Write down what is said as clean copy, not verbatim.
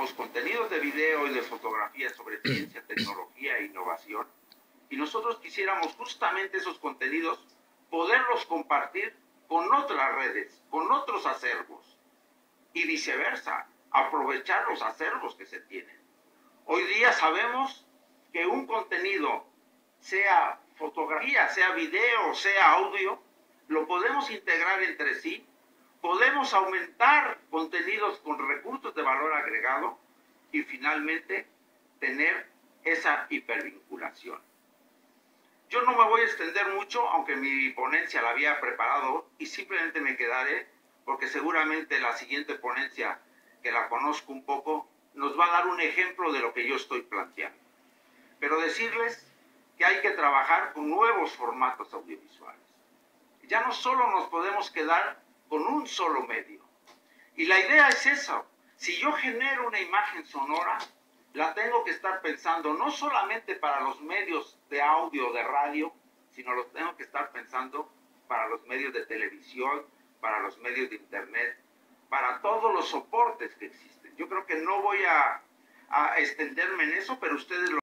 hacemos contenidos de video y de fotografía sobre ciencia, tecnología e innovación, y nosotros quisiéramos justamente esos contenidos poderlos compartir con otras redes, con otros acervos, y viceversa, aprovechar los acervos que se tienen. Hoy día sabemos que un contenido, sea fotografía, sea video, sea audio, lo podemos integrar entre sí, podemos aumentar contenidos con recursos de valor agregado y finalmente tener esa hipervinculación. Yo no me voy a extender mucho, aunque mi ponencia la había preparado, y simplemente me quedaré porque seguramente la siguiente ponencia, que la conozco un poco, nos va a dar un ejemplo de lo que yo estoy planteando. Pero decirles que hay que trabajar con nuevos formatos audiovisuales. Ya no solo nos podemos quedar con un solo medio. Y la idea es esa. Si yo genero una imagen sonora, la tengo que estar pensando no solamente para los medios de audio o de radio, sino lo tengo que estar pensando para los medios de televisión, para los medios de internet, para todos los soportes que existen. Yo creo que no voy a extenderme en eso, pero ustedes lo